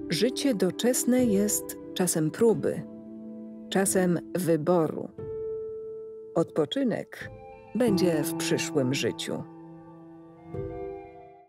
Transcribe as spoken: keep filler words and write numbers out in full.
Życie doczesne jest czasem próby, czasem wyboru. Odpoczynek będzie w przyszłym życiu.